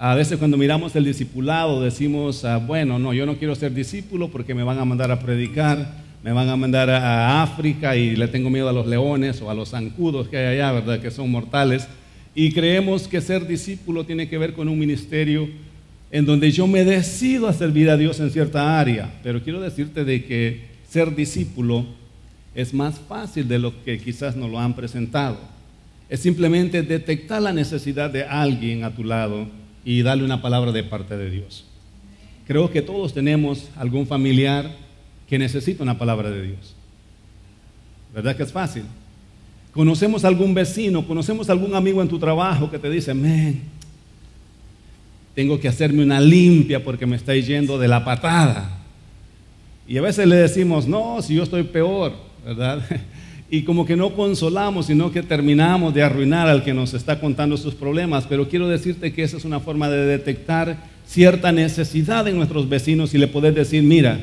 A veces cuando miramos el discipulado decimos, bueno, no, yo no quiero ser discípulo porque me van a mandar a predicar, me van a mandar a África y le tengo miedo a los leones o a los zancudos que hay allá, ¿verdad? Que son mortales. Y creemos que ser discípulo tiene que ver con un ministerio en donde yo me decido a servir a Dios en cierta área. Pero quiero decirte de que ser discípulo es más fácil de lo que quizás nos lo han presentado. Es simplemente detectar la necesidad de alguien a tu lado y darle una palabra de parte de Dios. Creo que todos tenemos algún familiar que necesita una palabra de Dios. ¿Verdad que es fácil? Conocemos algún vecino, conocemos algún amigo en tu trabajo que te dice, men, tengo que hacerme una limpia porque me está yendo de la patada. Y a veces le decimos, no, si yo estoy peor, ¿verdad? Y como que no consolamos, sino que terminamos de arruinar al que nos está contando sus problemas. Pero quiero decirte que esa es una forma de detectar cierta necesidad en nuestros vecinos y le poder decir, mira,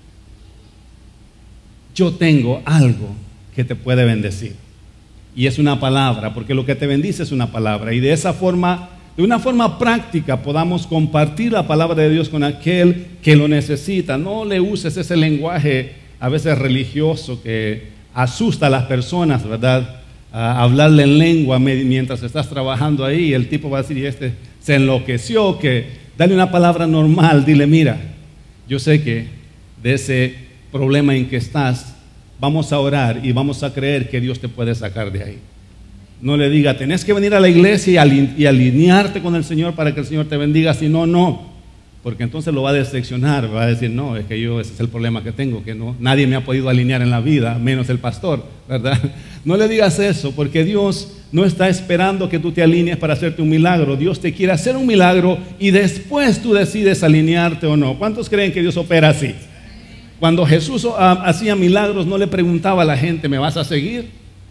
yo tengo algo que te puede bendecir. Y es una palabra, porque lo que te bendice es una palabra. Y de esa forma, de una forma práctica, podamos compartir la palabra de Dios con aquel que lo necesita. No le uses ese lenguaje a veces religioso que asusta a las personas, ¿verdad? A hablarle en lengua mientras estás trabajando ahí. El tipo va a decir, y este se enloqueció, que dale una palabra normal. Dile, mira, yo sé que de ese problema en que estás, vamos a orar y vamos a creer que Dios te puede sacar de ahí. No le diga, tenés que venir a la iglesia y alinearte con el Señor para que el Señor te bendiga. Si no, no. Porque entonces lo va a decepcionar, va a decir, no, es que ese es el problema que tengo, que no, nadie me ha podido alinear en la vida, menos el pastor, ¿verdad? No le digas eso, porque Dios no está esperando que tú te alinees para hacerte un milagro. Dios te quiere hacer un milagro y después tú decides alinearte o no. ¿Cuántos creen que Dios opera así? Cuando Jesús hacía milagros, no le preguntaba a la gente, ¿me vas a seguir?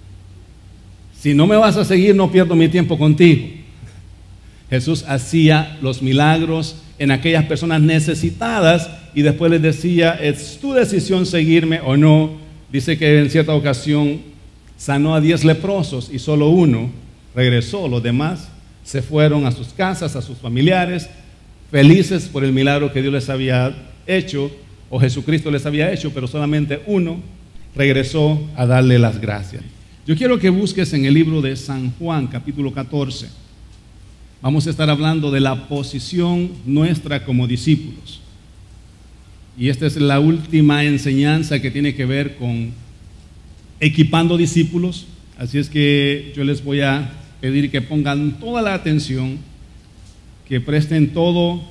Si no me vas a seguir, no pierdo mi tiempo contigo. Jesús hacía los milagros en aquellas personas necesitadas y después les decía, es tu decisión seguirme o no. Dice que en cierta ocasión sanó a 10 leprosos y solo uno regresó. Los demás se fueron a sus casas, a sus familiares, felices por el milagro que Dios les había hecho o Jesucristo les había hecho, pero solamente uno regresó a darle las gracias. Yo quiero que busques en el libro de San Juan, capítulo 14. Vamos a estar hablando de la posición nuestra como discípulos. Y esta es la última enseñanza que tiene que ver con equipando discípulos. Así es que yo les voy a pedir que pongan toda la atención, que presten todo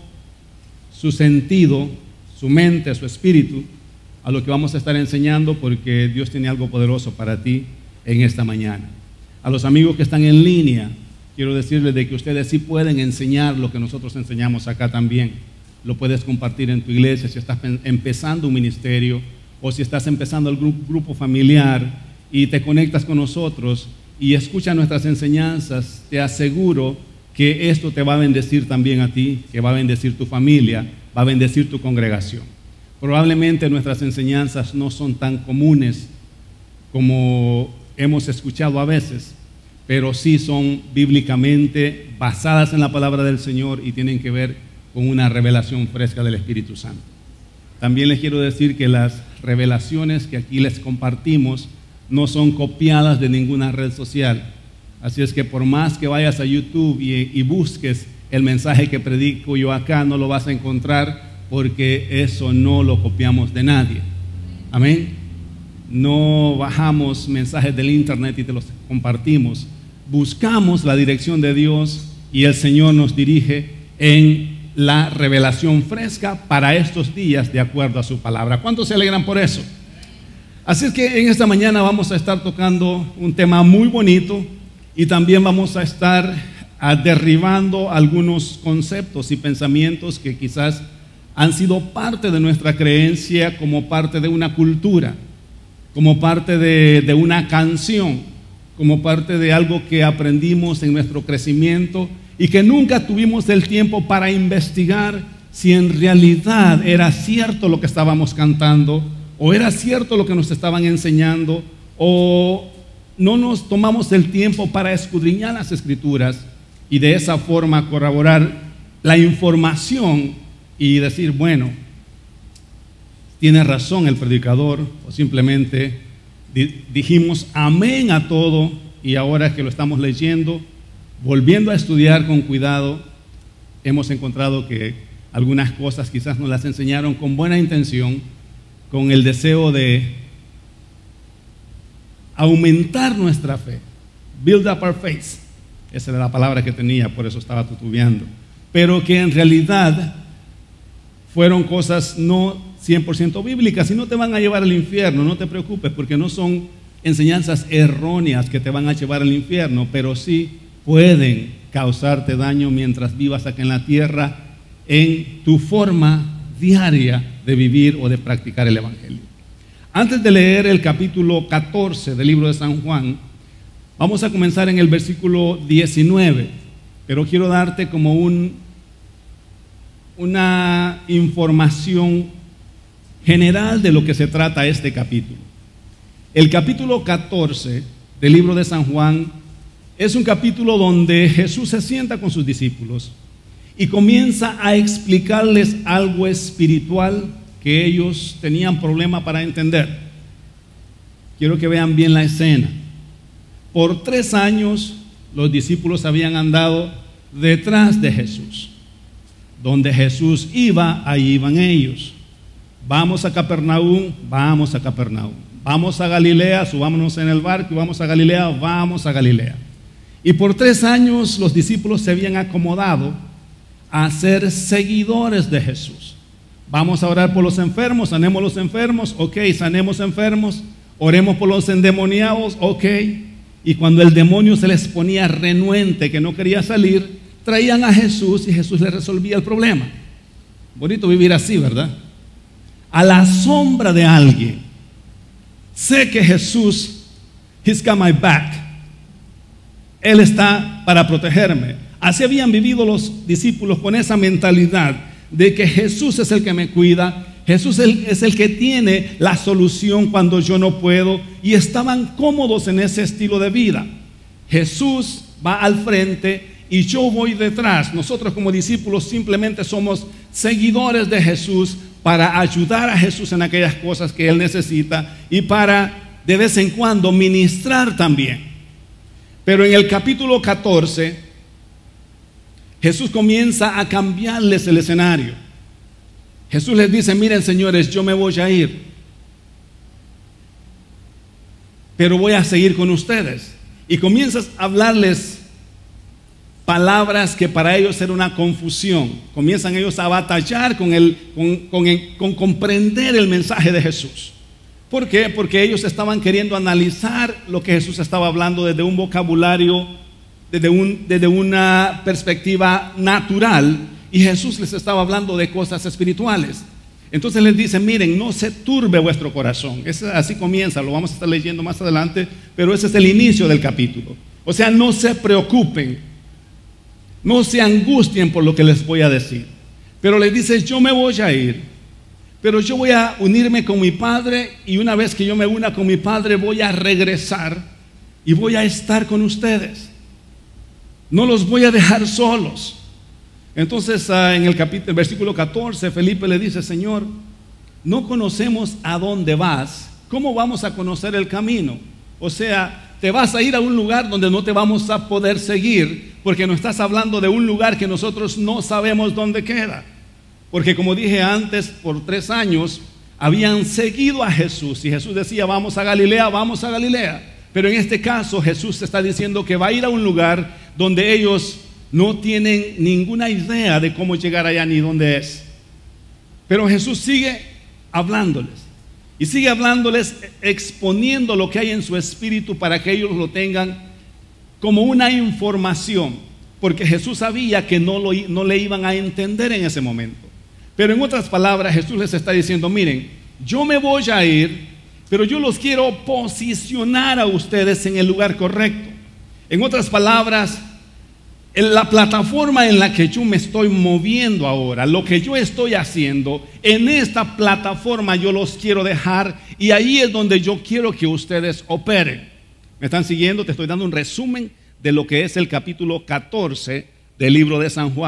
su sentido, su mente, su espíritu, a lo que vamos a estar enseñando, porque Dios tiene algo poderoso para ti en esta mañana. A los amigos que están en línea, quiero decirles de que ustedes sí pueden enseñar lo que nosotros enseñamos acá también. Lo puedes compartir en tu iglesia si estás empezando un ministerio o si estás empezando el grupo familiar y te conectas con nosotros y escuchas nuestras enseñanzas. Te aseguro que esto te va a bendecir también a ti, que va a bendecir tu familia, va a bendecir tu congregación. Probablemente nuestras enseñanzas no son tan comunes como hemos escuchado a veces, pero sí son bíblicamente basadas en la palabra del Señor y tienen que ver con una revelación fresca del Espíritu Santo. También les quiero decir que las revelaciones que aquí les compartimos no son copiadas de ninguna red social. Así es que por más que vayas a YouTube y busques el mensaje que predico yo acá, no lo vas a encontrar, porque eso no lo copiamos de nadie. Amén. No bajamos mensajes del internet y te los compartimos. Buscamos la dirección de Dios y el Señor nos dirige en la revelación fresca para estos días de acuerdo a su palabra. ¿Cuántos se alegran por eso? Así es que en esta mañana vamos a estar tocando un tema muy bonito y también vamos a estar derribando algunos conceptos y pensamientos que quizás han sido parte de nuestra creencia, como parte de una cultura, como parte de una canción, como parte de algo que aprendimos en nuestro crecimiento y que nunca tuvimos el tiempo para investigar si en realidad era cierto lo que estábamos cantando, o era cierto lo que nos estaban enseñando, o no nos tomamos el tiempo para escudriñar las Escrituras y de esa forma corroborar la información y decir, bueno, tiene razón el predicador, o simplemente dijimos amén a todo, y ahora que lo estamos leyendo, volviendo a estudiar con cuidado, hemos encontrado que algunas cosas quizás nos las enseñaron con buena intención, con el deseo de aumentar nuestra fe. Build up our faith. Esa era la palabra que tenía, por eso estaba titubeando. Pero que en realidad fueron cosas no 100% bíblicas y no te van a llevar al infierno, no te preocupes, porque no son enseñanzas erróneas que te van a llevar al infierno, pero sí pueden causarte daño mientras vivas acá en la tierra en tu forma diaria de vivir o de practicar el Evangelio. Antes de leer el capítulo 14 del libro de San Juan, vamos a comenzar en el versículo 19, pero quiero darte como una información general de lo que se trata este capítulo. El capítulo 14 del libro de San Juan es un capítulo donde Jesús se sienta con sus discípulos y comienza a explicarles algo espiritual que ellos tenían problema para entender. Quiero que vean bien la escena. Por 3 años los discípulos habían andado detrás de Jesús. Donde Jesús iba, ahí iban ellos. Vamos a Capernaum, vamos a Capernaum. Vamos a Galilea, subámonos en el barco y vamos a Galilea, vamos a Galilea. Y por 3 años los discípulos se habían acomodado a ser seguidores de Jesús. Vamos a orar por los enfermos, sanemos los enfermos, ok, sanemos enfermos, oremos por los endemoniados, ok. Y cuando el demonio se les ponía renuente, que no quería salir, traían a Jesús y Jesús les resolvía el problema. Bonito vivir así, ¿verdad? A la sombra de alguien. Sé que Jesús, He's got my back. Él está para protegerme. Así habían vivido los discípulos, con esa mentalidad de que Jesús es el que me cuida, Jesús es el que tiene la solución cuando yo no puedo, y estaban cómodos en ese estilo de vida. Jesús va al frente y yo voy detrás. Nosotros como discípulos simplemente somos seguidores de Jesús para ayudar a Jesús en aquellas cosas que Él necesita y para de vez en cuando ministrar también. Pero en el capítulo 14 Jesús comienza a cambiarles el escenario. Jesús les dice, miren señores, yo me voy a ir, pero voy a seguir con ustedes. Y comienzas a hablarles palabras que para ellos era una confusión. Comienzan ellos a batallar con comprender el mensaje de Jesús. ¿Por qué? Porque ellos estaban queriendo analizar lo que Jesús estaba hablando desde un vocabulario, desde una perspectiva natural, y Jesús les estaba hablando de cosas espirituales. Entonces les dice, miren, no se turbe vuestro corazón. Así comienza, lo vamos a estar leyendo más adelante, pero ese es el inicio del capítulo. O sea, no se preocupen, no se angustien por lo que les voy a decir. Pero les dice, yo me voy a ir, pero yo voy a unirme con mi Padre, y una vez que yo me una con mi Padre voy a regresar y voy a estar con ustedes. No los voy a dejar solos. Entonces en el versículo 14 Felipe le dice, Señor, no conocemos a dónde vas, ¿cómo vamos a conocer el camino? O sea, te vas a ir a un lugar donde no te vamos a poder seguir, porque nos estás hablando de un lugar que nosotros no sabemos dónde queda. Porque como dije antes, por 3 años habían seguido a Jesús, y Jesús decía, vamos a Galilea, vamos a Galilea. Pero en este caso Jesús está diciendo que va a ir a un lugar donde ellos no tienen ninguna idea de cómo llegar allá ni dónde es. Pero Jesús sigue hablándoles, y sigue hablándoles, exponiendo lo que hay en su espíritu para que ellos lo tengan como una información, porque Jesús sabía que no le iban a entender en ese momento. Pero en otras palabras, Jesús les está diciendo, miren, yo me voy a ir, pero yo los quiero posicionar a ustedes en el lugar correcto. En otras palabras, en la plataforma en la que yo me estoy moviendo ahora, lo que yo estoy haciendo, en esta plataforma yo los quiero dejar, y ahí es donde yo quiero que ustedes operen. ¿Me están siguiendo? Te estoy dando un resumen de lo que es el capítulo 14 del libro de San Juan.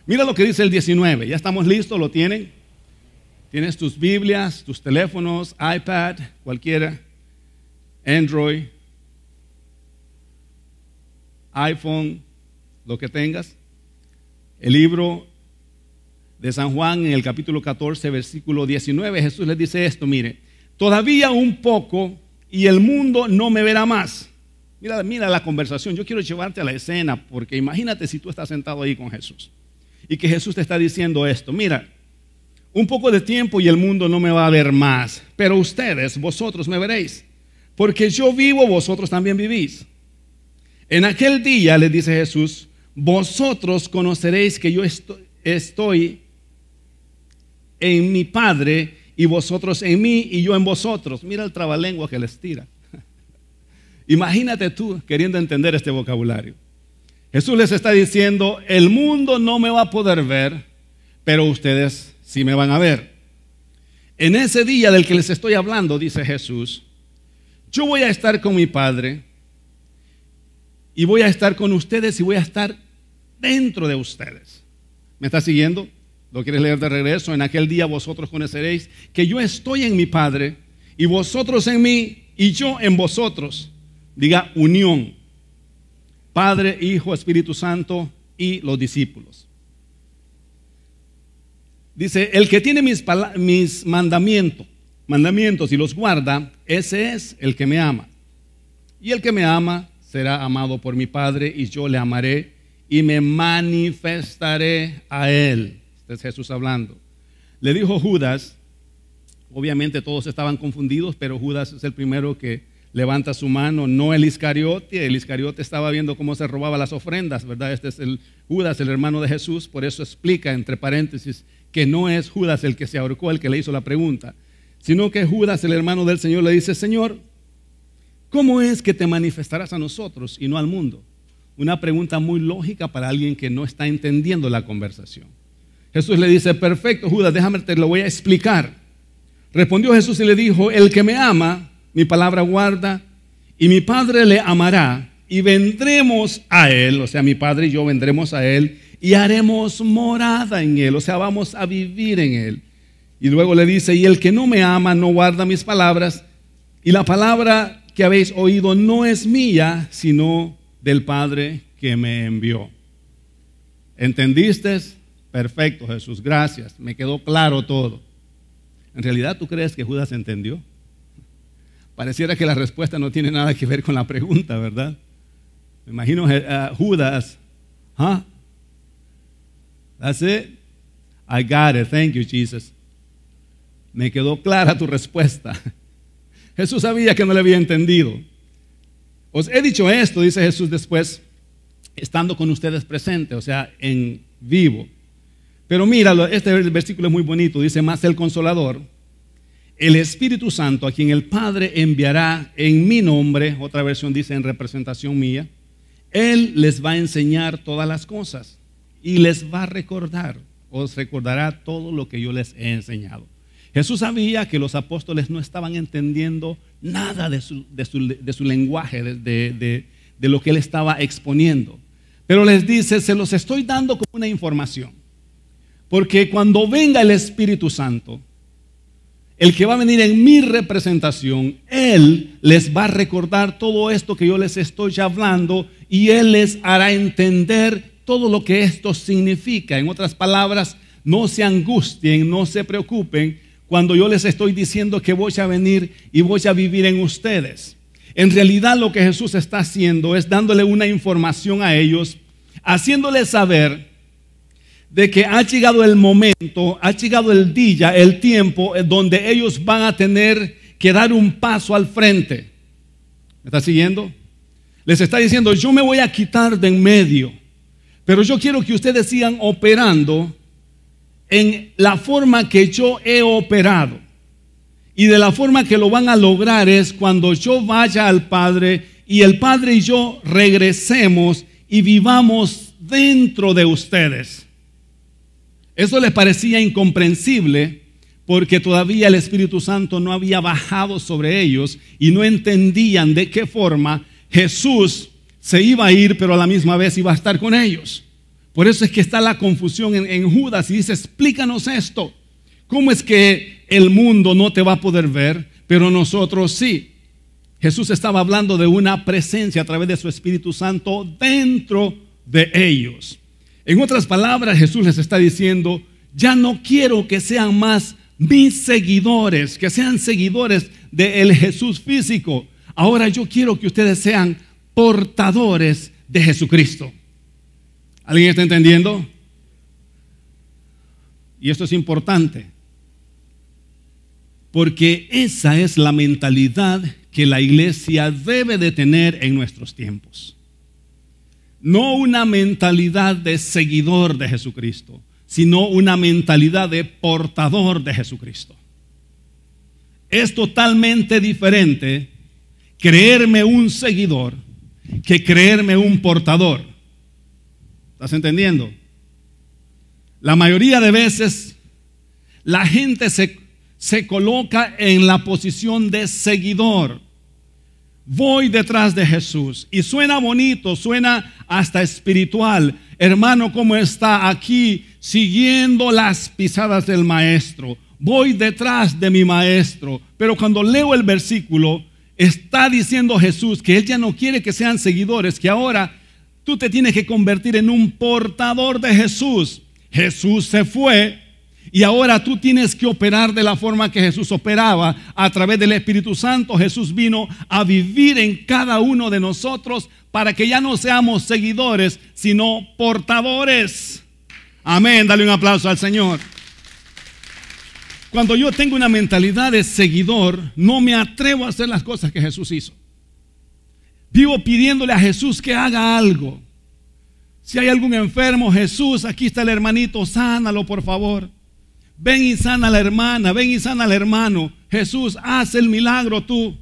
Mira lo que dice el 19. ¿Ya estamos listos? ¿Lo tienen? Tienes tus Biblias, tus teléfonos, iPad, cualquiera, Android, iPhone, lo que tengas. El libro de San Juan en el capítulo 14, versículo 19, Jesús les dice esto, mire, todavía un poco y el mundo no me verá más. Mira la conversación, yo quiero llevarte a la escena, porque imagínate si tú estás sentado ahí con Jesús y que Jesús te está diciendo esto, mira, un poco de tiempo y el mundo no me va a ver más, pero ustedes, vosotros me veréis, porque yo vivo, vosotros también vivís. En aquel día, le dice Jesús, vosotros conoceréis que yo estoy en mi Padre y vosotros en mí y yo en vosotros. Mira el trabalengua que les tira. Imagínate tú queriendo entender este vocabulario. Jesús les está diciendo, el mundo no me va a poder ver, pero ustedes sí me van a ver. En ese día del que les estoy hablando, dice Jesús, yo voy a estar con mi Padre y voy a estar con ustedes y voy a estar dentro de ustedes. ¿Me está siguiendo? ¿Lo quieres leer de regreso? En aquel día vosotros conoceréis que yo estoy en mi Padre y vosotros en mí y yo en vosotros. Diga unión. Padre, Hijo, Espíritu Santo y los discípulos. Dice, el que tiene mis mandamientos y los guarda, ese es el que me ama. Y el que me ama será amado por mi Padre y yo le amaré y me manifestaré a él. Este es Jesús hablando. Le dijo Judas, obviamente todos estaban confundidos, pero Judas es el primero que levanta su mano, no el Iscariote. El Iscariote estaba viendo cómo se robaba las ofrendas, ¿verdad? Este es el Judas, el hermano de Jesús, por eso explica entre paréntesis que no es Judas el que se ahorcó, el que le hizo la pregunta, sino que Judas, el hermano del Señor, le dice, Señor, ¿cómo es que te manifestarás a nosotros y no al mundo? Una pregunta muy lógica para alguien que no está entendiendo la conversación. Jesús le dice, perfecto, Judas, déjame, te lo voy a explicar. Respondió Jesús y le dijo, el que me ama, mi palabra guarda, y mi Padre le amará, y vendremos a él, o sea, mi Padre y yo vendremos a él, y haremos morada en él, o sea, vamos a vivir en él. Y luego le dice, y el que no me ama no guarda mis palabras, y la palabra que habéis oído no es mía, sino del Padre que me envió. ¿Entendiste? Perfecto, Jesús, gracias, me quedó claro todo. ¿En realidad tú crees que Judas entendió? Pareciera que la respuesta no tiene nada que ver con la pregunta, ¿verdad? Me imagino Judas, that's it, I got it, thank you Jesus. Me quedó clara tu respuesta. Jesús sabía que no le había entendido. Os he dicho esto, dice Jesús después, estando con ustedes presentes, o sea, en vivo. Pero mira, este versículo es muy bonito, dice, más el Consolador, el Espíritu Santo, a quien el Padre enviará en mi nombre, otra versión dice en representación mía, Él les va a enseñar todas las cosas y les va a recordar, os recordará todo lo que yo les he enseñado. Jesús sabía que los apóstoles no estaban entendiendo nada de su lenguaje, de lo que Él estaba exponiendo. Pero les dice, se los estoy dando como una información. Porque cuando venga el Espíritu Santo, el que va a venir en mi representación, Él les va a recordar todo esto que yo les estoy hablando y Él les hará entender todo lo que esto significa. En otras palabras, no se angustien, no se preocupen cuando yo les estoy diciendo que voy a venir y voy a vivir en ustedes. En realidad lo que Jesús está haciendo es dándole una información a ellos, haciéndoles saber de que ha llegado el momento, ha llegado el día, el tiempo donde ellos van a tener que dar un paso al frente. ¿Me está siguiendo? Les está diciendo, yo me voy a quitar de en medio, pero yo quiero que ustedes sigan operando en la forma que yo he operado. Y de la forma que lo van a lograr es cuando yo vaya al Padre y el Padre y yo regresemos y vivamos dentro de ustedes. Eso les parecía incomprensible porque todavía el Espíritu Santo no había bajado sobre ellos y no entendían de qué forma Jesús se iba a ir, pero a la misma vez iba a estar con ellos. Por eso es que está la confusión en Judas y dice, explícanos esto. ¿Cómo es que el mundo no te va a poder ver, pero nosotros sí? Jesús estaba hablando de una presencia a través de su Espíritu Santo dentro de ellos. En otras palabras, Jesús les está diciendo, ya no quiero que sean más mis seguidores, que sean seguidores del Jesús físico. Ahora yo quiero que ustedes sean portadores de Jesucristo. ¿Alguien está entendiendo? Y esto es importante, porque esa es la mentalidad que la iglesia debe de tener en nuestros tiempos. No una mentalidad de seguidor de Jesucristo, sino una mentalidad de portador de Jesucristo. Es totalmente diferente creerme un seguidor que creerme un portador. ¿Estás entendiendo? La mayoría de veces la gente se coloca en la posición de seguidor. Voy detrás de Jesús. Y suena bonito, suena hasta espiritual. Hermano, ¿cómo está? Aquí siguiendo las pisadas del maestro. Voy detrás de mi maestro. Pero cuando leo el versículo, está diciendo Jesús que Él ya no quiere que sean seguidores, que ahora tú te tienes que convertir en un portador de Jesús. Jesús se fue y ahora tú tienes que operar de la forma que Jesús operaba. A través del Espíritu Santo, Jesús vino a vivir en cada uno de nosotros para que ya no seamos seguidores, sino portadores. Amén, dale un aplauso al Señor. Cuando yo tengo una mentalidad de seguidor, no me atrevo a hacer las cosas que Jesús hizo. Vivo pidiéndole a Jesús que haga algo. Si hay algún enfermo, Jesús, aquí está el hermanito, sánalo por favor. Ven y sana a la hermana, ven y sana al hermano. Jesús, haz el milagro tú.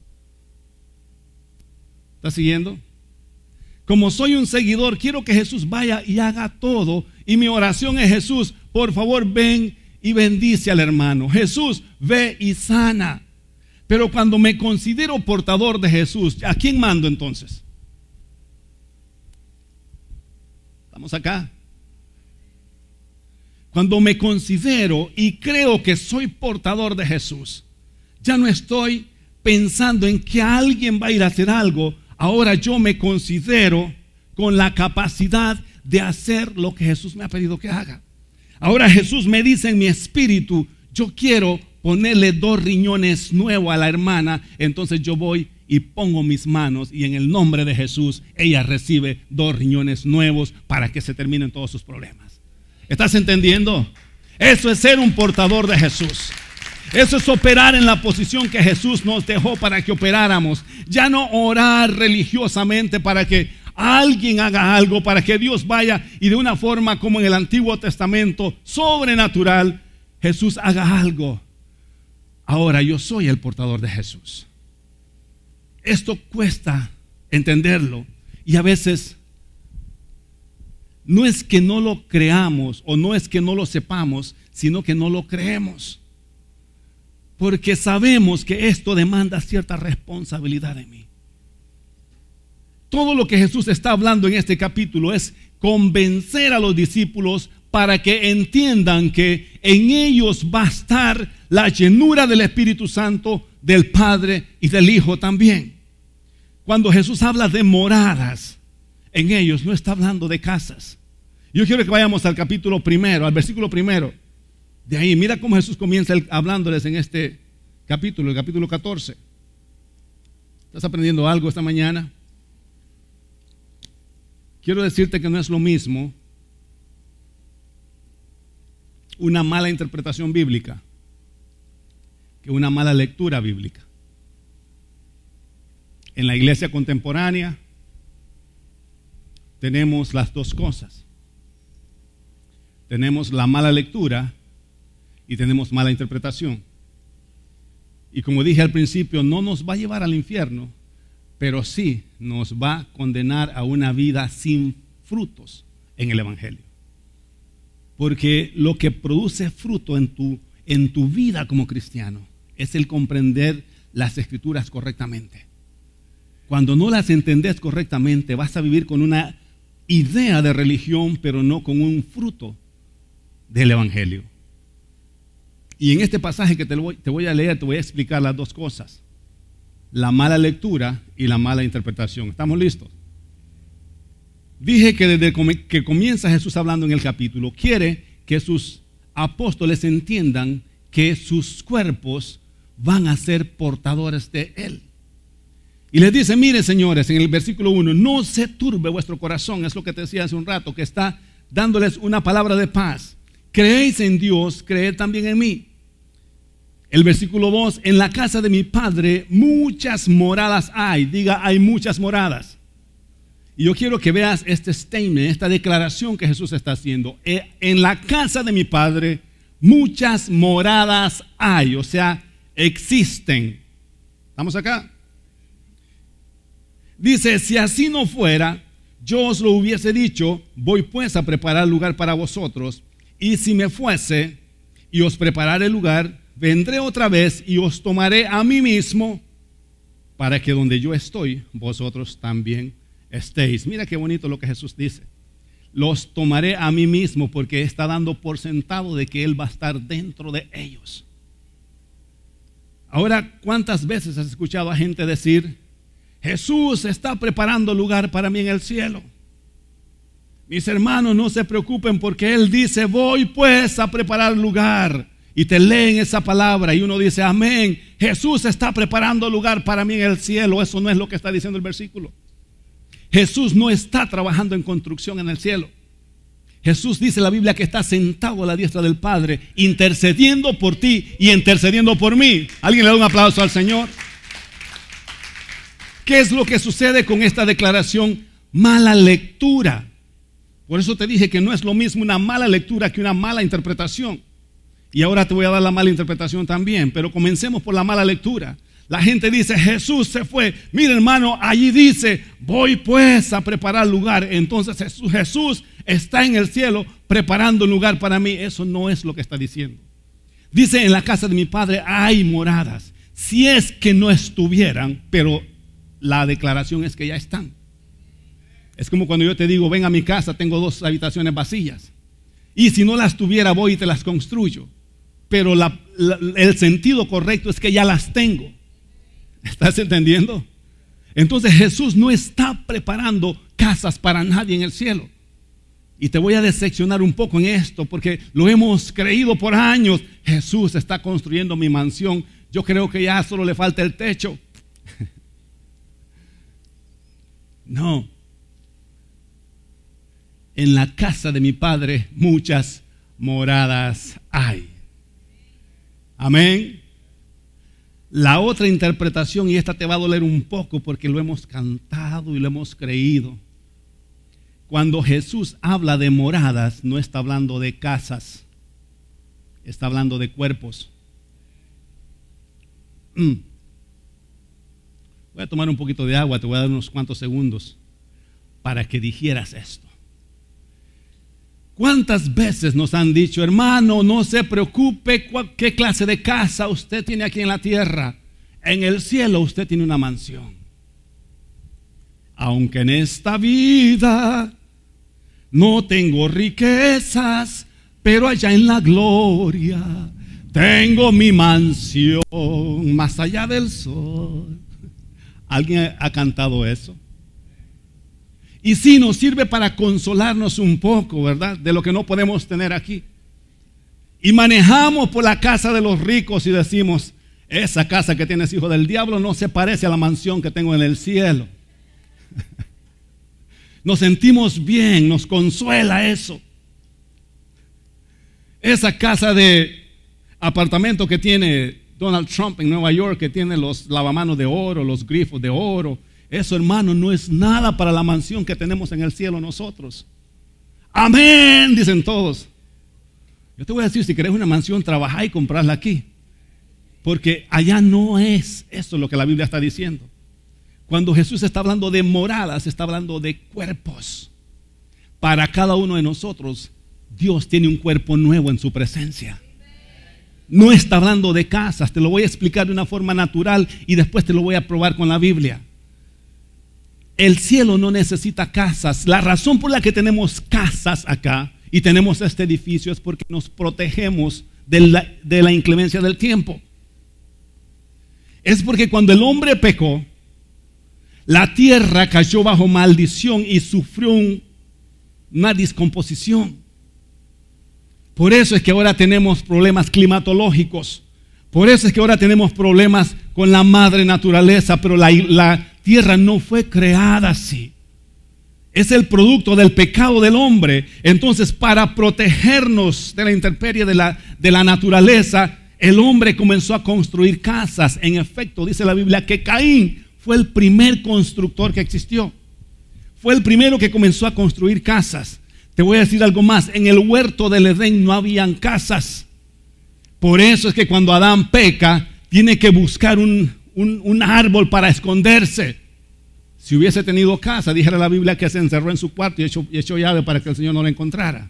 ¿Estás siguiendo? Como soy un seguidor, quiero que Jesús vaya y haga todo. Y mi oración es, Jesús, por favor ven y bendice al hermano. Jesús, ve y sana. Pero cuando me considero portador de Jesús, ¿a quién mando entonces? ¿Estamos acá? Cuando me considero y creo que soy portador de Jesús, ya no estoy pensando en que alguien va a ir a hacer algo. Ahora yo me considero con la capacidad de hacer lo que Jesús me ha pedido que haga. Ahora Jesús me dice en mi espíritu, yo quiero ponerle 2 riñones nuevos a la hermana. Entonces yo voy y pongo mis manos y en el nombre de Jesús ella recibe 2 riñones nuevos para que se terminen todos sus problemas. ¿Estás entendiendo? Eso es ser un portador de Jesús. Eso es operar en la posición que Jesús nos dejó para que operáramos. Ya no orar religiosamente para que alguien haga algo, para que Dios vaya y de una forma como en el Antiguo Testamento, sobrenatural, Jesús haga algo. Ahora yo soy el portador de Jesús. Esto cuesta entenderlo y a veces no es que no lo creamos o no es que no lo sepamos, sino que no lo creemos. Porque sabemos que esto demanda cierta responsabilidad de mí. Todo lo que Jesús está hablando en este capítulo es convencer a los discípulos para que entiendan que en ellos va a estar la llenura del Espíritu Santo, del Padre y del Hijo también. Cuando Jesús habla de moradas en ellos, no está hablando de casas. Yo quiero que vayamos al capítulo 1, al versículo 1. De ahí, mira cómo Jesús comienza hablándoles en este capítulo, el capítulo 14. ¿Estás aprendiendo algo esta mañana? Quiero decirte que no es lo mismo una mala interpretación bíblica que una mala lectura bíblica. En la iglesia contemporánea tenemos las dos cosas. Tenemos la mala lectura y tenemos mala interpretación. Y como dije al principio, no nos va a llevar al infierno, pero sí nos va a condenar a una vida sin frutos en el Evangelio. Porque lo que produce fruto en tu vida como cristiano es el comprender las Escrituras correctamente. Cuando no las entendés correctamente, vas a vivir con una idea de religión, pero no con un fruto del Evangelio. Y en este pasaje que te voy a leer, te voy a explicar las dos cosas: la mala lectura y la mala interpretación. ¿Estamos listos? Dije que desde que comienza Jesús hablando en el capítulo, quiere que sus apóstoles entiendan que sus cuerpos van a ser portadores de Él. Y les dice: miren, señores, en el versículo 1, no se turbe vuestro corazón. Es lo que te decía hace un rato, que está dándoles una palabra de paz. Creéis en Dios, creed también en mí. El versículo 2, en la casa de mi Padre muchas moradas hay. Diga, hay muchas moradas. Y yo quiero que veas este statement, esta declaración que Jesús está haciendo. En la casa de mi Padre muchas moradas hay, o sea, existen. ¿Estamos acá? Dice: si así no fuera, yo os lo hubiese dicho, voy pues a preparar lugar para vosotros, y si me fuese y os prepararé el lugar, vendré otra vez y os tomaré a mí mismo, para que donde yo estoy, vosotros también estéis. Mira qué bonito lo que Jesús dice. Los tomaré a mí mismo, porque está dando por sentado de que Él va a estar dentro de ellos. Ahora, ¿cuántas veces has escuchado a gente decir: Jesús está preparando lugar para mí en el cielo? Mis hermanos, no se preocupen, porque Él dice: voy pues a preparar lugar. Y te leen esa palabra y uno dice: amén, Jesús está preparando lugar para mí en el cielo. Eso no es lo que está diciendo el versículo. Jesús no está trabajando en construcción en el cielo. Jesús dice en la Biblia que está sentado a la diestra del Padre, intercediendo por ti y intercediendo por mí. ¿Alguien le da un aplauso al Señor? ¿Qué es lo que sucede con esta declaración? Mala lectura. Por eso te dije que no es lo mismo una mala lectura que una mala interpretación. Y ahora te voy a dar la mala interpretación también, pero comencemos por la mala lectura. La gente dice: Jesús se fue. Mira, hermano, allí dice: voy pues a preparar lugar. Entonces Jesús está en el cielo preparando un lugar para mí. Eso no es lo que está diciendo. Dice: en la casa de mi Padre hay moradas. Si es que no estuvieran, pero la declaración es que ya están. Es como cuando yo te digo: ven a mi casa, tengo 2 habitaciones vacías. Y si no las tuviera, voy y te las construyo. Pero el sentido correcto es que ya las tengo. ¿Estás entendiendo? Entonces Jesús no está preparando casas para nadie en el cielo. Y te voy a decepcionar un poco en esto, porque lo hemos creído por años. Jesús está construyendo mi mansión. Yo creo que ya solo le falta el techo. No. En la casa de mi Padre muchas moradas hay. Amén. La otra interpretación, y esta te va a doler un poco porque lo hemos cantado y lo hemos creído. Cuando Jesús habla de moradas, no está hablando de casas, está hablando de cuerpos. Voy a tomar un poquito de agua, te voy a dar unos cuantos segundos para que digieras esto. ¿Cuántas veces nos han dicho: hermano, no se preocupe qué clase de casa usted tiene aquí en la tierra? En el cielo usted tiene una mansión. Aunque en esta vida no tengo riquezas, pero allá en la gloria tengo mi mansión más allá del sol. ¿Alguien ha cantado eso? Y sí, nos sirve para consolarnos un poco, ¿verdad? De lo que no podemos tener aquí. Y manejamos por la casa de los ricos y decimos: esa casa que tienes, hijo del diablo, no se parece a la mansión que tengo en el cielo. Nos sentimos bien, nos consuela eso. Esa casa de apartamento que tiene Donald Trump en Nueva York, que tiene los lavamanos de oro, los grifos de oro, eso, hermano, no es nada para la mansión que tenemos en el cielo nosotros. Amén, dicen todos. Yo te voy a decir: si querés una mansión, trabajá y comprarla aquí, porque allá no es eso lo que la Biblia está diciendo. Cuando Jesús está hablando de moradas, está hablando de cuerpos. Para cada uno de nosotros, Dios tiene un cuerpo nuevo en su presencia. No está hablando de casas. Te lo voy a explicar de una forma natural y después te lo voy a probar con la Biblia. el cielo no necesita casas. La razón por la que tenemos casas acá y tenemos este edificio es porque nos protegemos de la inclemencia del tiempo. Es porque cuando el hombre pecó, la tierra cayó bajo maldición y sufrió una descomposición. Por eso es que ahora tenemos problemas climatológicos. Por eso es que ahora tenemos problemas con la madre naturaleza. Pero la tierra no fue creada así. Es el producto del pecado del hombre. Entonces, para protegernos de la intemperie de la naturaleza, el hombre comenzó a construir casas. En efecto, dice la Biblia que Caín fue el primer constructor que existió. Fue el primero que comenzó a construir casas. Te voy a decir algo más. En el huerto del Edén no habían casas. Por eso es que cuando Adán peca, tiene que buscar un árbol para esconderse. Si hubiese tenido casa, dijera la Biblia que se encerró en su cuarto y echó llave para que el Señor no la encontrara.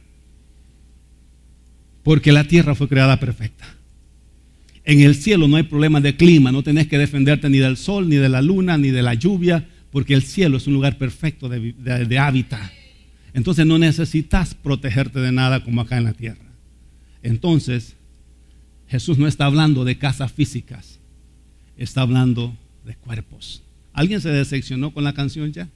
Porque la tierra fue creada perfecta. En el cielo no hay problema de clima, no tenés que defenderte ni del sol, ni de la luna, ni de la lluvia, porque el cielo es un lugar perfecto de hábitat. Entonces no necesitas protegerte de nada como acá en la tierra. Entonces, Jesús no está hablando de casas físicas, está hablando de cuerpos. ¿Alguien se decepcionó con la canción ya?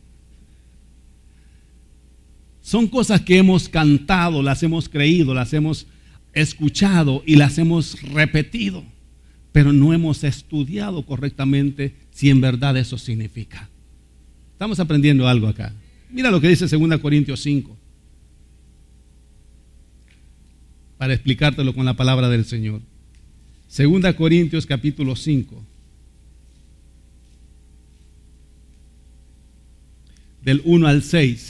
Son cosas que hemos cantado, las hemos creído, las hemos escuchado y las hemos repetido, pero no hemos estudiado correctamente si en verdad eso significa. Estamos aprendiendo algo acá. Mira lo que dice 2 Corintios 5, para explicártelo con la palabra del Señor. 2 Corintios capítulo 5, del 1 al 6.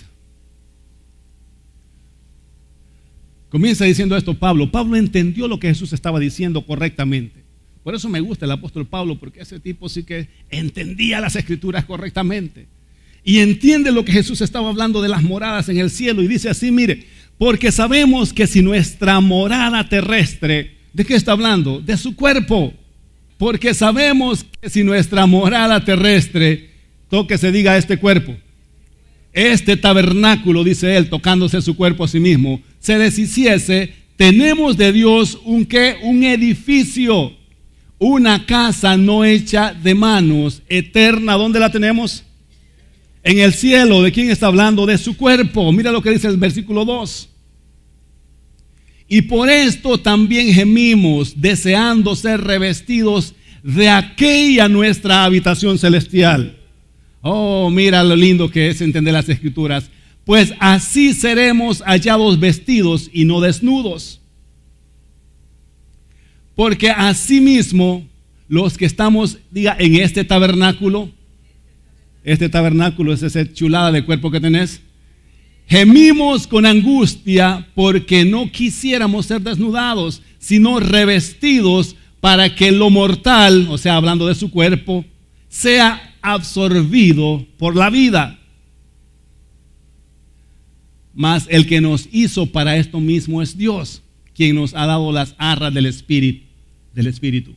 Comienza diciendo esto Pablo. Pablo entendió lo que Jesús estaba diciendo correctamente. Por eso me gusta el apóstol Pablo, porque ese tipo sí que entendía las escrituras correctamente. Y entiende lo que Jesús estaba hablando de las moradas en el cielo. Y dice así, mire, porque sabemos que si nuestra morada terrestre, ¿de qué está hablando? De su cuerpo. Porque sabemos que si nuestra morada terrestre, toque se diga este cuerpo, este tabernáculo, dice él, tocándose su cuerpo a sí mismo, se deshiciese, tenemos de Dios un edificio, una casa no hecha de manos, eterna. ¿Dónde la tenemos? En el cielo. ¿De quién está hablando? De su cuerpo. Mira lo que dice el versículo 2. Y por esto también gemimos, deseando ser revestidos de aquella nuestra habitación celestial. Oh, mira lo lindo que es entender las escrituras. Pues así seremos hallados vestidos y no desnudos. Porque asimismo, los que estamos, diga, en este tabernáculo es esa chulada de cuerpo que tenés, gemimos con angustia porque no quisiéramos ser desnudados, sino revestidos para que lo mortal, o sea, hablando de su cuerpo, sea absorbido por la vida. Mas el que nos hizo para esto mismo es Dios, quien nos ha dado las arras del Espíritu.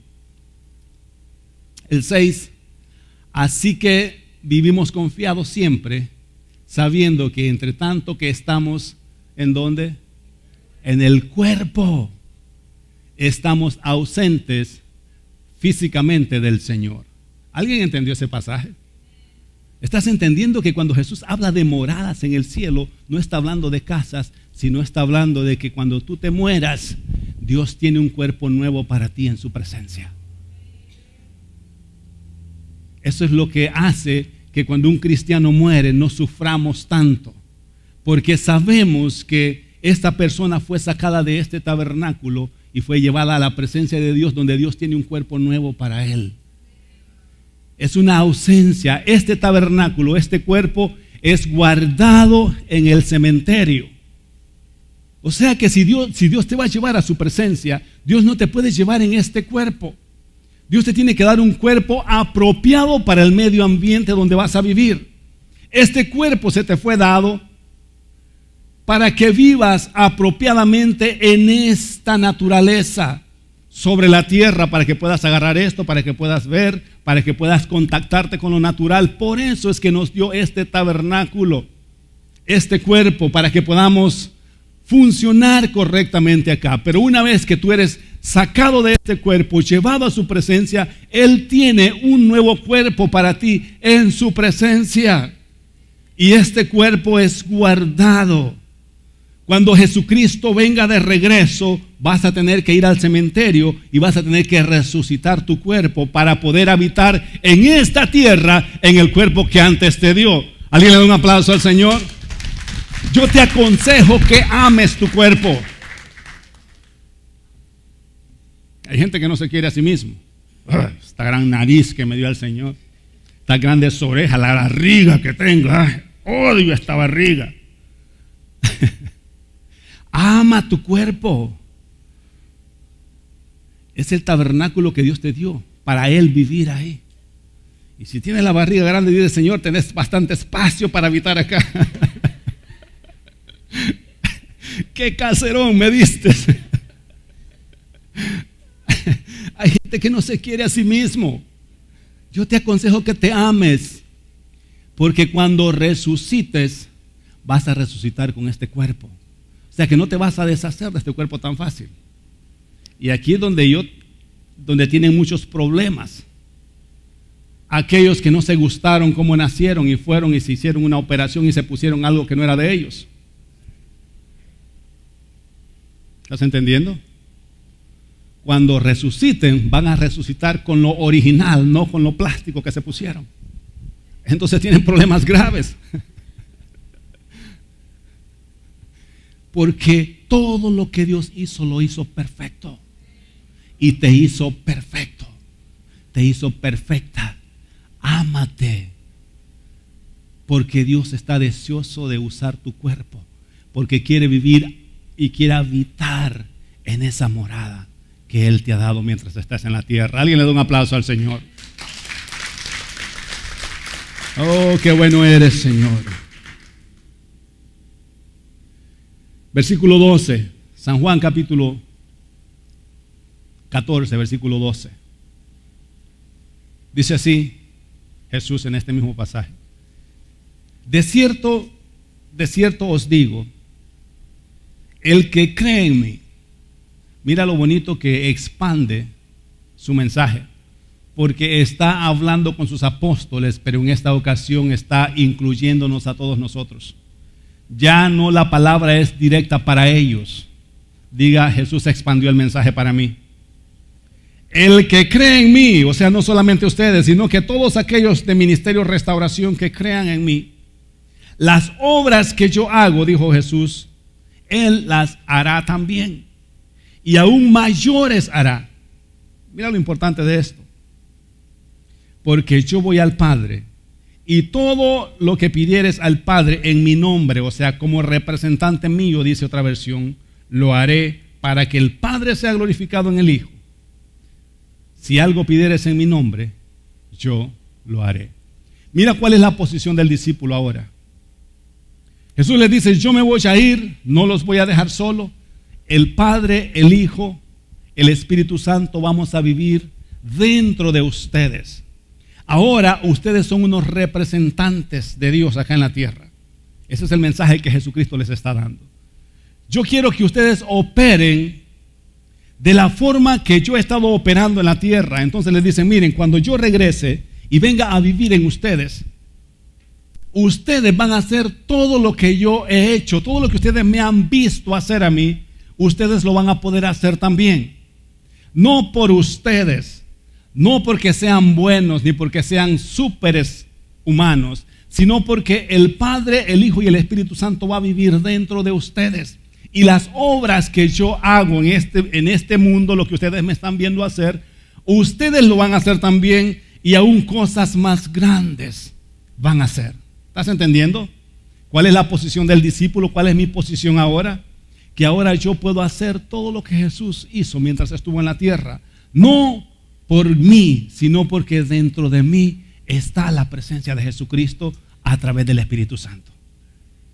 El 6, así que vivimos confiados siempre, sabiendo que entre tanto que estamos, ¿en dónde? En el cuerpo, estamos ausentes físicamente del Señor. ¿Alguien entendió ese pasaje? ¿Estás entendiendo que cuando Jesús habla de moradas en el cielo, no está hablando de casas, sino está hablando de que cuando tú te mueras, Dios tiene un cuerpo nuevo para ti en su presencia? Eso es lo que hace que cuando un cristiano muere no suframos tanto, porque sabemos que esta persona fue sacada de este tabernáculo y fue llevada a la presencia de Dios, donde Dios tiene un cuerpo nuevo para él. Es una ausencia. Este tabernáculo, este cuerpo, es guardado en el cementerio. O sea que si Dios te va a llevar a su presencia, Dios no te puede llevar en este cuerpo. Dios te tiene que dar un cuerpo apropiado para el medio ambiente donde vas a vivir. Este cuerpo se te fue dado para que vivas apropiadamente en esta naturaleza. sobre la tierra para que puedas agarrar esto, para que puedas ver, para que puedas contactarte con lo natural. Por eso es que nos dio este tabernáculo, este cuerpo, para que podamos funcionar correctamente acá. Pero una vez que tú eres sacado de este cuerpo, llevado a su presencia, Él tiene un nuevo cuerpo para ti en su presencia. Y este cuerpo es guardado. Cuando Jesucristo venga de regreso, vas a tener que ir al cementerio y vas a tener que resucitar tu cuerpo para poder habitar en esta tierra, en el cuerpo que antes te dio. ¿Alguien le da un aplauso al Señor? Yo te aconsejo que ames tu cuerpo. Hay gente que no se quiere a sí mismo. Esta gran nariz que me dio el Señor, estas grandes orejas, la barriga que tengo. Odio esta barriga. Ama tu cuerpo. Es el tabernáculo que Dios te dio para Él vivir ahí. Y si tienes la barriga grande, dice: Señor, tenés bastante espacio para habitar acá. Qué caserón me diste. Hay gente que no se quiere a sí mismo. Yo te aconsejo que te ames, porque cuando resucites vas a resucitar con este cuerpo. O sea que no te vas a deshacer de este cuerpo tan fácil. Y aquí es donde tienen muchos problemas. Aquellos que no se gustaron cómo nacieron y fueron y se hicieron una operación y se pusieron algo que no era de ellos. ¿Estás entendiendo? Cuando resuciten, van a resucitar con lo original, no con lo plástico que se pusieron. Entonces tienen problemas graves. Porque todo lo que Dios hizo, lo hizo perfecto. Y te hizo perfecto. Te hizo perfecta. Ámate. Porque Dios está deseoso de usar tu cuerpo. Porque quiere vivir y quiere habitar en esa morada que Él te ha dado mientras estás en la tierra. Alguien le da un aplauso al Señor. Oh, qué bueno eres, Señor. Versículo 12, San Juan capítulo 14, versículo 12. Dice así Jesús en este mismo pasaje: de cierto os digo, el que cree en mí. Mira lo bonito que expande su mensaje, porque está hablando con sus apóstoles, pero en esta ocasión está incluyéndonos a todos nosotros. Ya no la palabra es directa para ellos. Diga: Jesús expandió el mensaje para mí. El que cree en mí, o sea, no solamente ustedes, sino que todos aquellos de Ministerio Restauración que crean en mí, las obras que yo hago, dijo Jesús, Él las hará también, y aún mayores hará. Mira lo importante de esto: porque yo voy al Padre, y todo lo que pidieres al Padre en mi nombre, o sea, como representante mío, dice otra versión, lo haré para que el Padre sea glorificado en el Hijo. Si algo pidieres en mi nombre, yo lo haré. Mira cuál es la posición del discípulo ahora. Jesús les dice: yo me voy a ir, no los voy a dejar solo. El Padre, el Hijo, el Espíritu Santo vamos a vivir dentro de ustedes. Ahora ustedes son unos representantes de Dios acá en la tierra. Ese es el mensaje que Jesucristo les está dando. Yo quiero que ustedes operen de la forma que yo he estado operando en la tierra. Entonces les dicen: miren, cuando yo regrese y venga a vivir en ustedes, ustedes van a hacer todo lo que yo he hecho, todo lo que ustedes me han visto hacer a mí, ustedes lo van a poder hacer también. No por ustedes, no porque sean buenos ni porque sean súperes humanos, sino porque el Padre, el Hijo y el Espíritu Santo va a vivir dentro de ustedes. Y las obras que yo hago en este mundo, lo que ustedes me están viendo hacer, ustedes lo van a hacer también, y aún cosas más grandes van a hacer. ¿Estás entendiendo? ¿Cuál es la posición del discípulo? ¿Cuál es mi posición ahora? Que ahora yo puedo hacer todo lo que Jesús hizo mientras estuvo en la tierra. No por mí, sino porque dentro de mí está la presencia de Jesucristo a través del Espíritu Santo.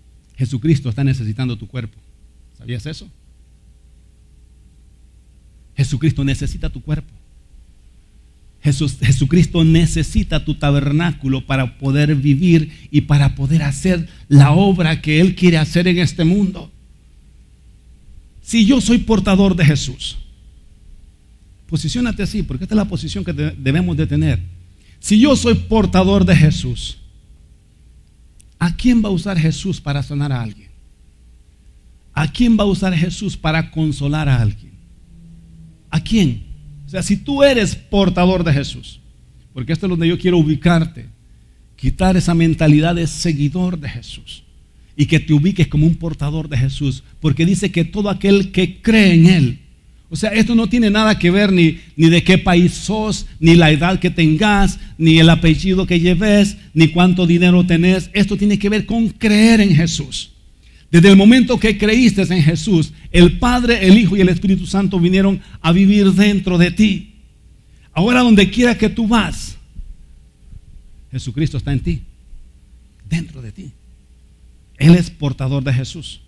Jesucristo está necesitando tu cuerpo. ¿Sabías eso? Jesucristo necesita tu cuerpo. Jesucristo necesita tu tabernáculo para poder vivir y para poder hacer la obra que Él quiere hacer en este mundo. Si yo soy portador de Jesús, posiciónate así, porque esta es la posición que debemos de tener. Si yo soy portador de Jesús, ¿a quién va a usar Jesús para sanar a alguien? ¿A quién va a usar Jesús para consolar a alguien? ¿A quién? O sea, si tú eres portador de Jesús, porque esto es donde yo quiero ubicarte, quitar esa mentalidad de seguidor de Jesús y que te ubiques como un portador de Jesús, porque dice que todo aquel que cree en Él, o sea, esto no tiene nada que ver ni de qué país sos, ni la edad que tengas, ni el apellido que lleves, ni cuánto dinero tenés. Esto tiene que ver con creer en Jesús. Desde el momento que creíste en Jesús, el Padre, el Hijo y el Espíritu Santo vinieron a vivir dentro de ti. Ahora donde quiera que tú vas, Jesucristo está en ti, dentro de ti. Él es portador de Jesús.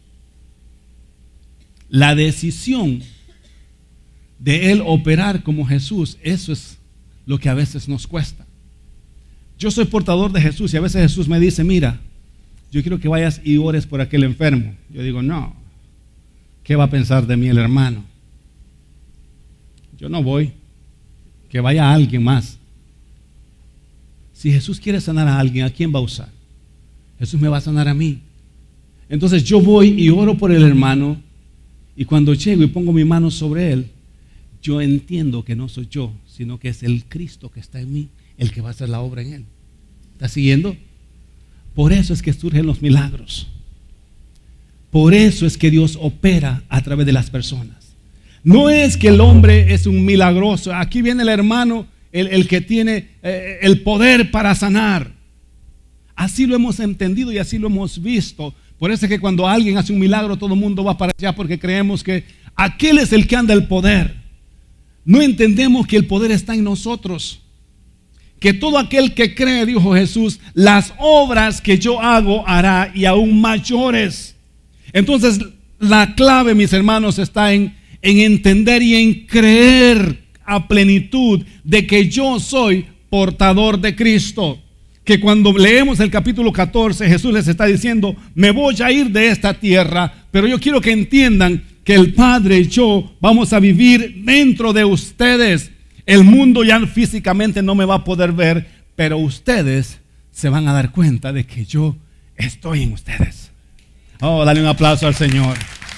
La decisión de Él operar como Jesús, eso es lo que a veces nos cuesta. Yo soy portador de Jesús y a veces Jesús me dice, mira, yo quiero que vayas y ores por aquel enfermo. Yo digo, no, ¿qué va a pensar de mí el hermano? Yo no voy, que vaya alguien más. Si Jesús quiere sanar a alguien, ¿a quién va a usar? Jesús me va a sanar a mí. Entonces yo voy y oro por el hermano, y cuando llego y pongo mi mano sobre él, yo entiendo que no soy yo, sino que es el Cristo que está en mí, el que va a hacer la obra en él. ¿Está siguiendo? Por eso es que surgen los milagros. Por eso es que Dios opera a través de las personas. No es que el hombre es un milagroso. Aquí viene el hermano, el que tiene el poder para sanar. Así lo hemos entendido y así lo hemos visto. Por eso es que cuando alguien hace un milagro, todo el mundo va para allá porque creemos que aquel es el que anda el poder. No entendemos que el poder está en nosotros. Que todo aquel que cree, dijo Jesús, las obras que yo hago hará y aún mayores. Entonces la clave, mis hermanos, está en entender y en creer a plenitud de que yo soy portador de Cristo. Que cuando leemos el capítulo 14, Jesús les está diciendo, me voy a ir de esta tierra, pero yo quiero que entiendan que el Padre y yo vamos a vivir dentro de ustedes. El mundo ya físicamente no me va a poder ver, pero ustedes se van a dar cuenta de que yo estoy en ustedes. Oh, dale un aplauso al Señor.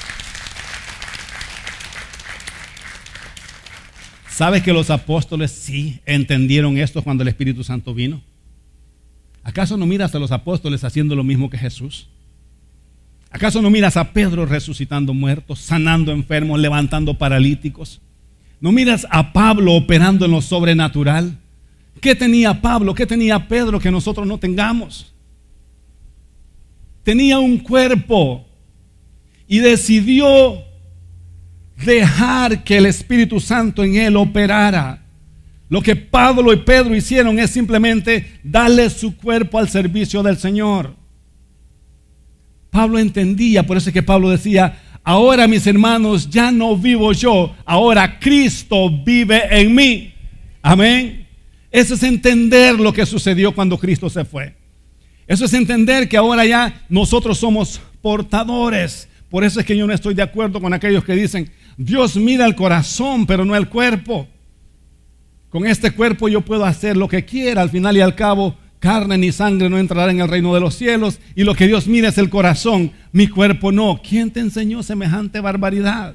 ¿Sabes que los apóstoles sí entendieron esto cuando el Espíritu Santo vino? ¿Acaso no miras a los apóstoles haciendo lo mismo que Jesús? ¿Acaso no miras a Pedro resucitando muertos, sanando enfermos, levantando paralíticos? ¿No miras a Pablo operando en lo sobrenatural? ¿Qué tenía Pablo? ¿Qué tenía Pedro que nosotros no tengamos? Tenía un cuerpo y decidió dejar que el Espíritu Santo en él operara. Lo que Pablo y Pedro hicieron es simplemente darle su cuerpo al servicio del Señor. Pablo entendía, por eso es que Pablo decía, ahora mis hermanos, ya no vivo yo, ahora Cristo vive en mí. Amén. Eso es entender lo que sucedió cuando Cristo se fue. Eso es entender que ahora ya nosotros somos portadores. Por eso es que yo no estoy de acuerdo con aquellos que dicen, Dios mira el corazón, pero no el cuerpo. Con este cuerpo yo puedo hacer lo que quiera, al final y al cabo, carne ni sangre no entrará en el reino de los cielos, y lo que Dios mira es el corazón, mi cuerpo no. ¿Quién te enseñó semejante barbaridad?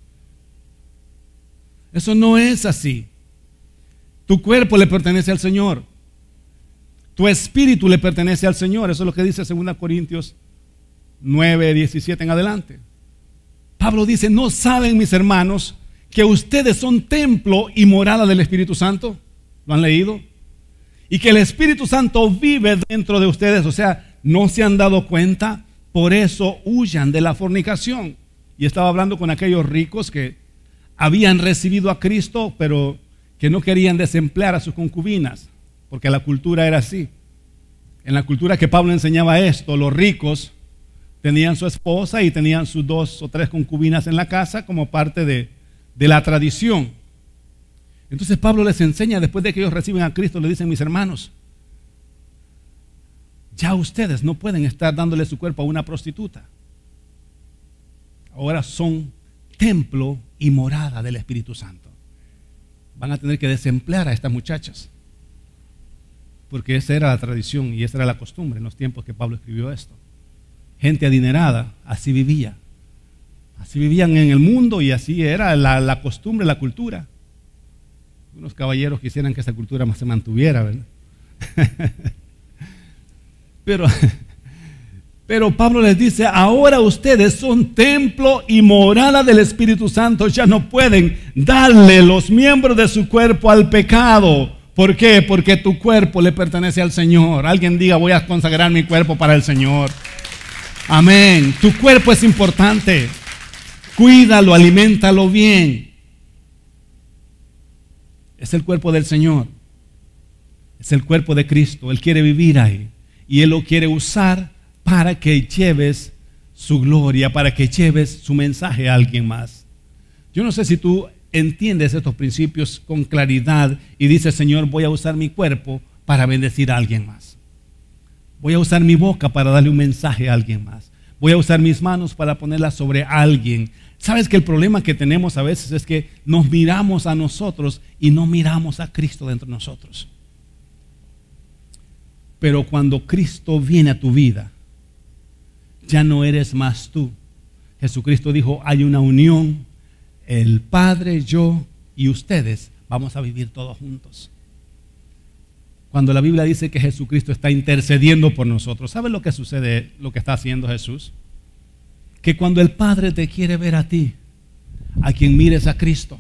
Eso no es así. Tu cuerpo le pertenece al Señor. Tu espíritu le pertenece al Señor. Eso es lo que dice 2 Corintios 9, 17 en adelante. Pablo dice, ¿no saben, mis hermanos, que ustedes son templo y morada del Espíritu Santo? ¿Lo han leído? Y que el Espíritu Santo vive dentro de ustedes. O sea, ¿no se han dado cuenta? Por eso huyan de la fornicación. Y estaba hablando con aquellos ricos que habían recibido a Cristo, pero que no querían desemplear a sus concubinas, porque la cultura era así. En la cultura que Pablo enseñaba esto, los ricos tenían su esposa y tenían sus 2 o 3 concubinas en la casa como parte de de la tradición. Entonces Pablo les enseña, después de que ellos reciben a Cristo, le dicen: mis hermanos, ya ustedes no pueden estar dándole su cuerpo a una prostituta. Ahora son templo y morada del Espíritu Santo. Van a tener que desemplear a estas muchachas, porque esa era la tradición y esa era la costumbre en los tiempos que Pablo escribió esto. Gente adinerada así vivía. Así vivían en el mundo y así era la costumbre, la cultura. Unos caballeros quisieran que esa cultura más se mantuviera, ¿verdad? Pero Pablo les dice: ahora ustedes son templo y morada del Espíritu Santo. Ya no pueden darle los miembros de su cuerpo al pecado. ¿Por qué? Porque tu cuerpo le pertenece al Señor. Alguien diga: voy a consagrar mi cuerpo para el Señor. Amén. Tu cuerpo es importante. Cuídalo, aliméntalo bien. Es el cuerpo del Señor. Es el cuerpo de Cristo. Él quiere vivir ahí. Y Él lo quiere usar para que lleves su gloria, para que lleves su mensaje a alguien más. Yo no sé si tú entiendes estos principios con claridad y dices: Señor, voy a usar mi cuerpo para bendecir a alguien más. Voy a usar mi boca para darle un mensaje a alguien más. Voy a usar mis manos para ponerlas sobre alguien. ¿Sabes que el problema que tenemos a veces es que nos miramos a nosotros y no miramos a Cristo dentro de nosotros? Pero cuando Cristo viene a tu vida, ya no eres más tú. Jesucristo dijo: hay una unión, el Padre, yo y ustedes vamos a vivir todos juntos. Cuando la Biblia dice que Jesucristo está intercediendo por nosotros, ¿sabes lo que sucede, lo que está haciendo Jesús? Que cuando el Padre te quiere ver a ti, a quien mires a Cristo,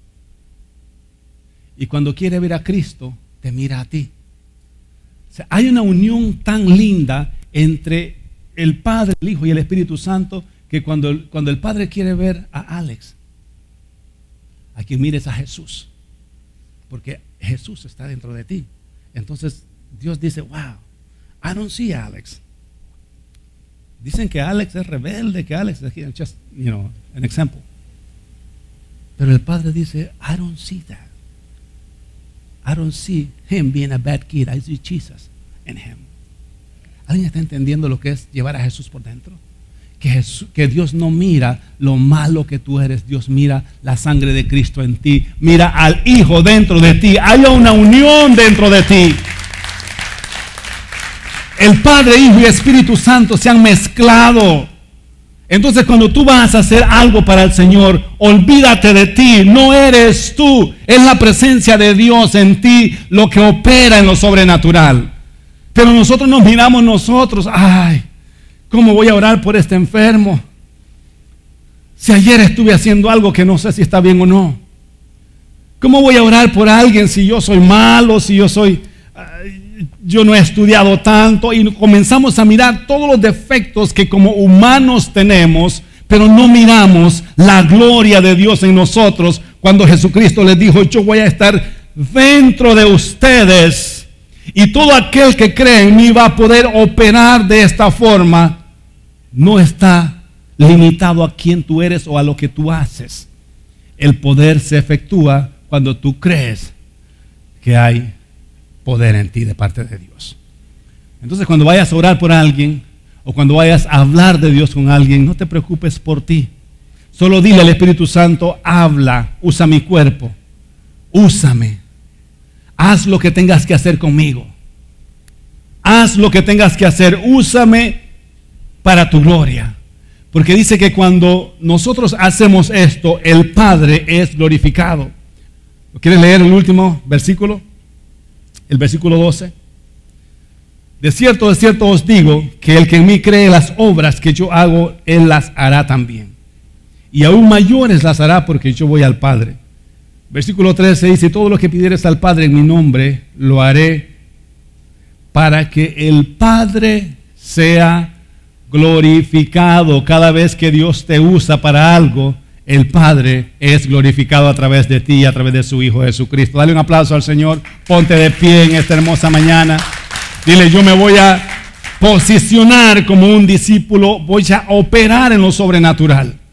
y cuando quiere ver a Cristo, te mira a ti. O sea, hay una unión tan linda entre el Padre, el Hijo y el Espíritu Santo, que cuando el Padre quiere ver a Alex, a quien mires a Jesús, porque Jesús está dentro de ti. Entonces Dios dice: wow, I don't see Alex. Dicen que Alex es rebelde, que Alex es just, an example. Pero el Padre dice: I don't see that. I don't see him being a bad kid. I see Jesus in him. ¿Alguien está entendiendo lo que es llevar a Jesús por dentro? Que Dios no mira lo malo que tú eres. Dios mira la sangre de Cristo en ti. Mira al Hijo dentro de ti. Hay una unión dentro de ti. El Padre, Hijo y Espíritu Santo se han mezclado. Entonces cuando tú vas a hacer algo para el Señor, olvídate de ti. No eres tú. Es la presencia de Dios en ti lo que opera en lo sobrenatural. Pero nosotros nos miramos nosotros. Ay, ¿cómo voy a orar por este enfermo? Si ayer estuve haciendo algo que no sé si está bien o no. ¿Cómo voy a orar por alguien si yo soy malo, si yo no he estudiado tanto? Y comenzamos a mirar todos los defectos que como humanos tenemos, pero no miramos la gloria de Dios en nosotros. Cuando Jesucristo les dijo: yo voy a estar dentro de ustedes, y todo aquel que cree en mí va a poder operar de esta forma. No está limitado a quién tú eres o a lo que tú haces. El poder se efectúa cuando tú crees que hay poder en ti de parte de Dios. Entonces cuando vayas a orar por alguien o cuando vayas a hablar de Dios con alguien, no te preocupes por ti. Solo dile al Espíritu Santo: habla, usa mi cuerpo, úsame. Haz lo que tengas que hacer conmigo. Haz lo que tengas que hacer. Úsame para tu gloria. Porque dice que cuando nosotros hacemos esto, el Padre es glorificado. ¿Quieres leer el último versículo? El versículo 12. De cierto os digo que el que en mí cree, las obras que yo hago, él las hará también. Y aún mayores las hará, porque yo voy al Padre. Versículo 13 dice: todo lo que pidieres al Padre en mi nombre, lo haré, para que el Padre sea glorificado. Cada vez que Dios te usa para algo, el Padre es glorificado a través de ti y a través de su Hijo Jesucristo. Dale un aplauso al Señor. Ponte de pie en esta hermosa mañana. Dile: yo me voy a posicionar como un discípulo, voy a operar en lo sobrenatural.